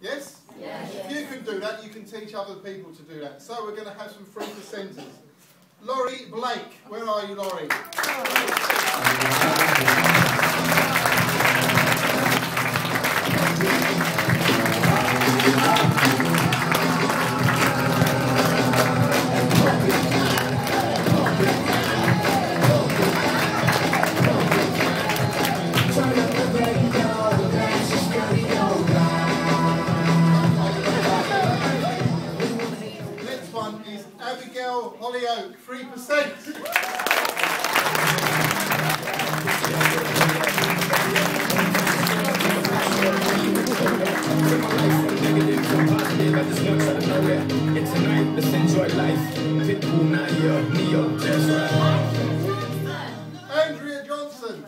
Yes? Yes. If you can do that, you can teach other people to do that. So we're going to have some 3%ers. Laurie Blake. Where are you, Laurie? Next one is Abigail Hollyoak, 3%. Andrea Johnson.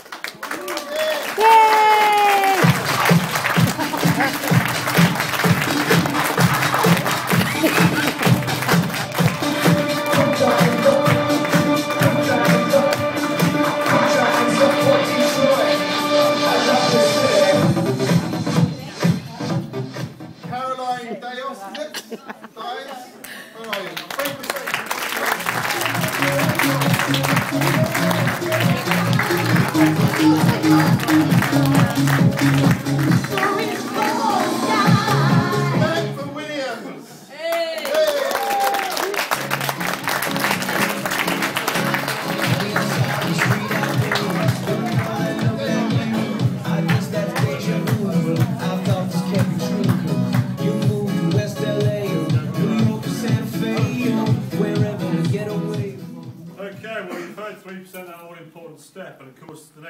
Caroline Dios. Where are you? 3%. For Williams. Hey. Okay, well you've heard 3% an all important step, and of course the next